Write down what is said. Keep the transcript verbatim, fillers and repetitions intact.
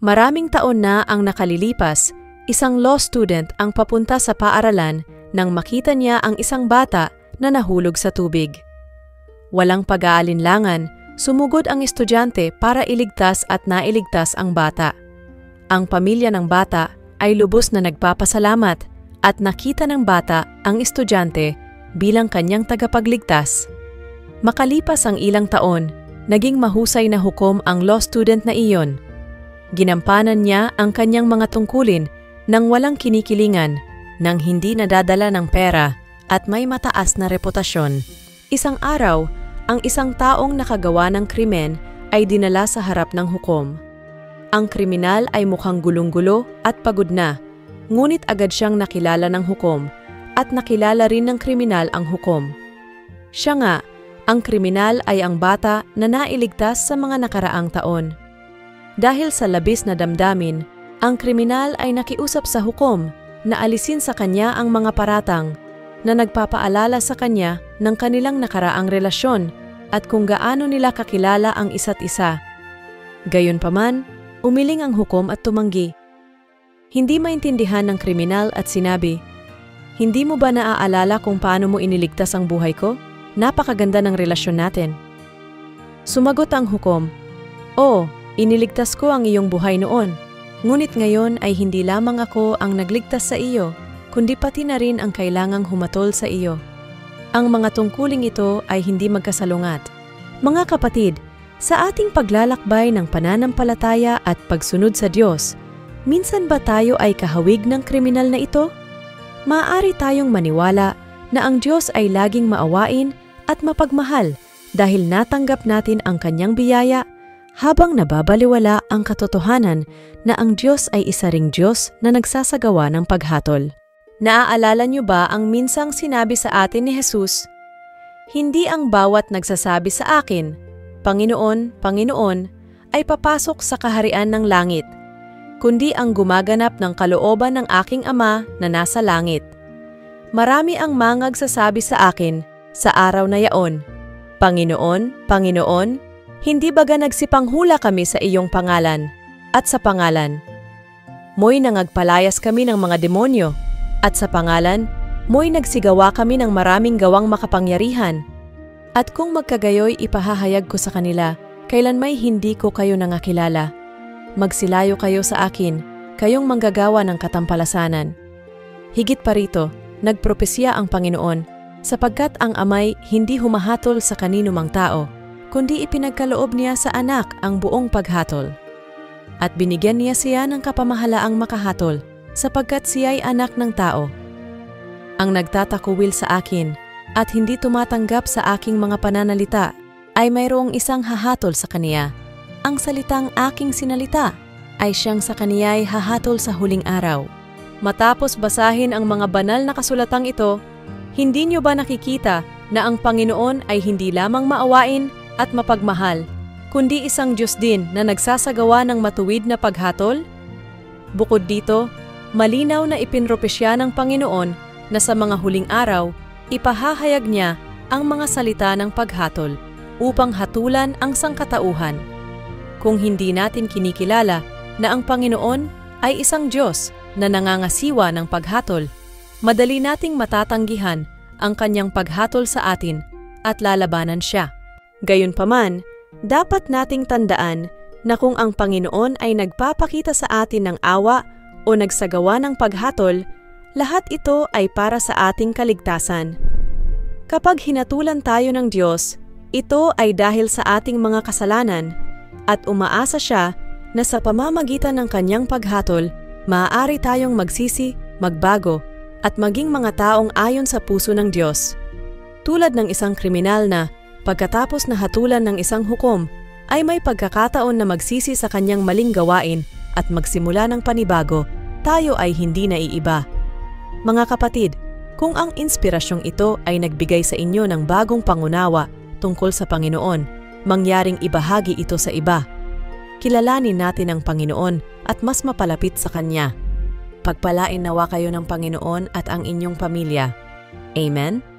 Maraming taon na ang nakalilipas, isang law student ang papunta sa paaralan nang makita niya ang isang bata na nahulog sa tubig. Walang pag-aalinlangan, sumugod ang estudyante para iligtas at nailigtas ang bata. Ang pamilya ng bata ay lubos na nagpapasalamat at nakita ng bata ang estudyante bilang kanyang tagapagligtas. Makalipas ang ilang taon, naging mahusay na hukom ang law student na iyon. Ginampanan niya ang kanyang mga tungkulin nang walang kinikilingan, nang hindi nadadala ng pera at may mataas na reputasyon. Isang araw, ang isang taong nakagawa ng krimen ay dinala sa harap ng hukom. Ang kriminal ay mukhang gulong-gulo at pagod na, ngunit agad siyang nakilala ng hukom at nakilala rin ng kriminal ang hukom. Siya nga, ang kriminal ay ang bata na nailigtas sa mga nakaraang taon. Dahil sa labis na damdamin, ang kriminal ay nakiusap sa hukom na alisin sa kanya ang mga paratang na nagpapaalala sa kanya ng kanilang nakaraang relasyon at kung gaano nila kakilala ang isa't isa. Gayunpaman, umiling ang hukom at tumanggi. Hindi maintindihan ng kriminal at sinabi, "Hindi mo ba naaalala kung paano mo iniligtas ang buhay ko? Napakaganda ng relasyon natin." Sumagot ang hukom, "Oo, iniligtas ko ang iyong buhay noon. Ngunit ngayon ay hindi lamang ako ang nagligtas sa iyo, kundi pati na rin ang kailangang humatol sa iyo. Ang mga tungkuling ito ay hindi magkasalungat. Mga kapatid, sa ating paglalakbay ng pananampalataya at pagsunod sa Diyos, minsan ba tayo ay kahawig ng kriminal na ito? Maaari tayong maniwala na ang Diyos ay laging maawain at mapagmahal dahil natanggap natin ang kanyang biyaya habang nababaliwala ang katotohanan na ang Diyos ay isa ring Diyos na nagsasagawa ng paghatol. Naaalala niyo ba ang minsang sinabi sa atin ni Jesus, "Hindi ang bawat nagsasabi sa akin, 'Panginoon, Panginoon,' ay papasok sa kaharian ng langit, kundi ang gumaganap ng kalooban ng aking Ama na nasa langit. Marami ang mangagsasabi sa akin sa araw na yaon, 'Panginoon, Panginoon, hindi baga nagsipanghula kami sa iyong pangalan, at sa pangalan mo'y nangagpalayas kami ng mga demonyo, at sa pangalan mo'y nagsigawa kami ng maraming gawang makapangyarihan. At kung magkagayoy ipahahayag ko sa kanila, kailan may hindi ko kayo nangakilala. Magsilayo kayo sa akin, kayong manggagawa ng katampalasanan." Higit pa rito, nagpropesya ang Panginoon, sapagkat ang Amay hindi humahatol sa kanino mang tao, kundi ipinagkaloob niya sa anak ang buong paghatol. At binigyan niya siya ng kapamahalaang makahatol, sapagkat siya'y anak ng tao. Ang nagtatakuwil sa akin at hindi tumatanggap sa aking mga pananalita ay mayroong isang hahatol sa kaniya. Ang salitang aking sinalita ay siyang sa kaniya'y hahatol sa huling araw. Matapos basahin ang mga banal na kasulatang ito, hindi niyo ba nakikita na ang Panginoon ay hindi lamang maawain at mapagmahal, kundi isang Diyos din na nagsasagawa ng matuwid na paghatol? Bukod dito, malinaw na ipinropesya ng Panginoon na sa mga huling araw, ipahahayag niya ang mga salita ng paghatol upang hatulan ang sangkatauhan. Kung hindi natin kinikilala na ang Panginoon ay isang Diyos na nangangasiwa ng paghatol, madali nating matatanggihan ang kanyang paghatol sa atin at lalabanan siya. Gayunpaman, dapat nating tandaan na kung ang Panginoon ay nagpapakita sa atin ng awa o nagsagawa ng paghatol, lahat ito ay para sa ating kaligtasan. Kapag hinatulan tayo ng Diyos, ito ay dahil sa ating mga kasalanan at umaasa siya na sa pamamagitan ng kanyang paghatol, maaari tayong magsisi, magbago, at maging mga taong ayon sa puso ng Diyos. Tulad ng isang kriminal na, pagkatapos na hatulan ng isang hukom, ay may pagkakataon na magsisi sa kanyang maling gawain at magsimula ng panibago, tayo ay hindi naiiba. Mga kapatid, kung ang inspirasyong ito ay nagbigay sa inyo ng bagong pangunawa tungkol sa Panginoon, mangyaring ibahagi ito sa iba. Kilalanin natin ang Panginoon at mas mapalapit sa Kanya. Pagpalain nawa kayo ng Panginoon at ang inyong pamilya. Amen?